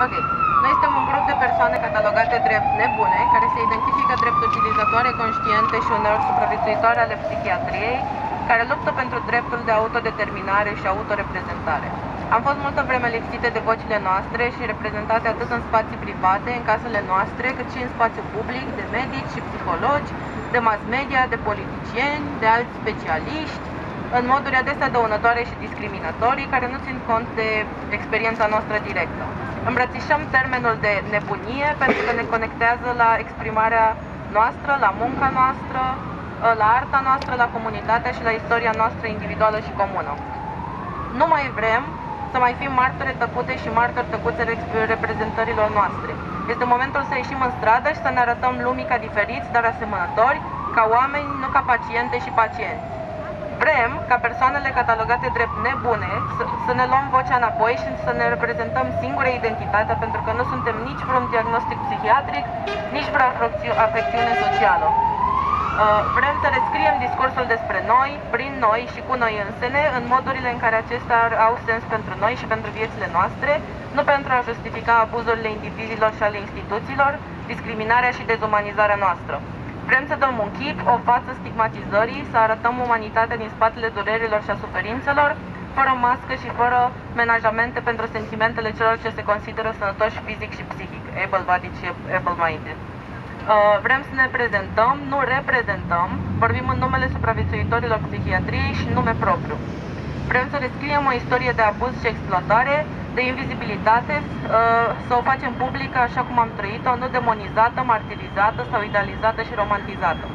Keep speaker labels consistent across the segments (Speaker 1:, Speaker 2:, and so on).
Speaker 1: Ok. Noi suntem un grup de persoane catalogate drept nebune, care se identifică drept utilizatoare conștiente și uneori supraviețuitoare ale psihiatriei, care luptă pentru dreptul de autodeterminare și autoreprezentare. Am fost multă vreme lipsite de vocile noastre și reprezentate atât în spații private, în casele noastre, cât și în spațiu public, de medici și psihologi, de mass media, de politicieni, de alți specialiști, în moduri adesea dăunătoare și discriminatorii, care nu țin cont de experiența noastră directă. Îmbrățișăm termenul de nebunie pentru că ne conectează la exprimarea noastră, la munca noastră, la arta noastră, la comunitatea și la istoria noastră individuală și comună. Nu mai vrem să mai fim martori tăcute și martori tăcuți reprezentărilor noastre. Este momentul să ieșim în stradă și să ne arătăm lumii ca diferiți, dar asemănători, ca oameni, nu ca paciente și pacienți. Vrem ca persoanele catalogate drept nebune să ne luăm vocea înapoi și să ne reprezentăm singure identitatea, pentru că nu suntem nici vreun diagnostic psihiatric, nici vreo afecțiune socială. Vrem să rescriem discursul despre noi, prin noi și cu noi însene, în modurile în care acestea au sens pentru noi și pentru viețile noastre, nu pentru a justifica abuzurile indivizilor și ale instituțiilor, discriminarea și dezumanizarea noastră. Vrem să dăm un chip, o față stigmatizării, să arătăm umanitatea din spatele durerilor și a suferințelor, fără mască și fără menajamente pentru sentimentele celor ce se consideră sănătoși fizic și psihic, able-bodied și able-minded. Vrem să ne prezentăm, nu reprezentăm, vorbim în numele supraviețuitorilor psihiatriei și nume propriu. Vrem să rescriem o istorie de abuz și exploatare, de invizibilitate, să o facem publică așa cum am trăit-o, nu demonizată, martirizată sau idealizată și romantizată.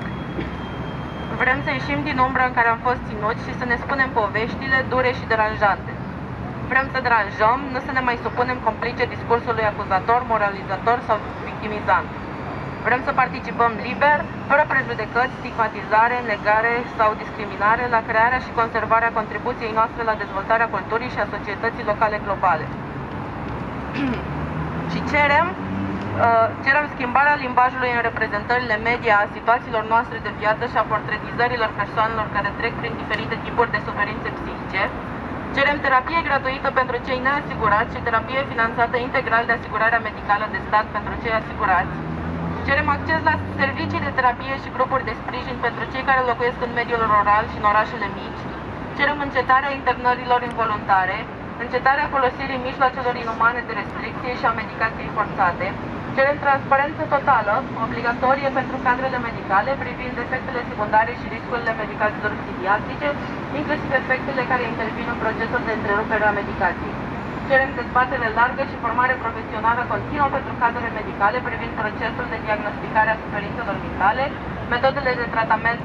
Speaker 1: Vrem să ieșim din umbra în care am fost ținuți și să ne spunem poveștile dure și deranjante. Vrem să deranjăm, nu să ne mai supunem complice discursului acuzator, moralizator sau victimizant. Vrem să participăm liber, fără prejudecăți, stigmatizare, negare sau discriminare, la crearea și conservarea contribuției noastre la dezvoltarea culturii și a societății locale globale. Și cerem schimbarea limbajului în reprezentările media a situațiilor noastre de viață și a portretizărilor persoanelor care trec prin diferite tipuri de suferințe psihice. Cerem terapie gratuită pentru cei neasigurați și terapie finanțată integral de asigurarea medicală de stat pentru cei asigurați. Cerem acces la servicii de terapie și grupuri de sprijin pentru cei care locuiesc în mediul rural și în orașele mici. Cerem încetarea internărilor involuntare, încetarea folosirii mijloacelor inumane de restricție și a medicației forțate. Cerem transparență totală, obligatorie pentru cadrele medicale, privind efectele secundare și riscurile medicațiilor psihiatrice, inclusiv efectele care intervin în procesul de întrerupere a medicației. Cerem dezbatere largă și formare profesională continuă pentru cadrele medicale privind procesul de diagnosticare a suferințelor mentale, metodele de tratament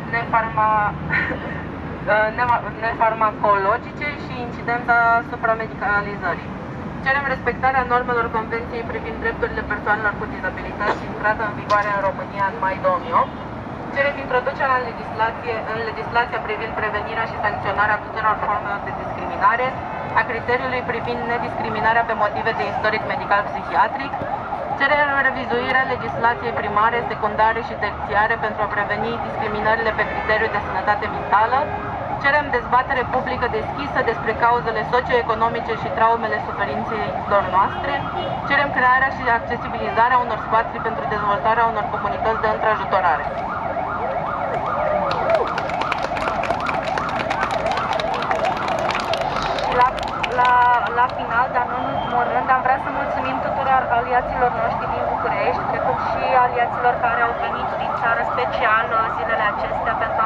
Speaker 1: nefarmacologice și incidența supramedicalizării. Cerem respectarea normelor Convenției privind drepturile persoanelor cu dizabilități, intrată în vigoare în România în mai 2008. Cerem introducerea în legislația privind prevenirea și sancționarea tuturor formelor de discriminare, a criteriului privind nediscriminarea pe motive de istoric medical psihiatric. Cerem revizuirea legislației primare, secundare și terțiare pentru a preveni discriminările pe criteriu de sănătate mentală. Cerem dezbatere publică deschisă despre cauzele socioeconomice și traumele suferințelor noastre. Cerem crearea și accesibilizarea unor spații pentru dezvoltarea unor comunități de întrajutorare.
Speaker 2: La final, dar nu în ultimul rând, am vrea să mulțumim tuturor aliaților noștri din București, precum și aliaților care au venit din țară special zilele acestea pentru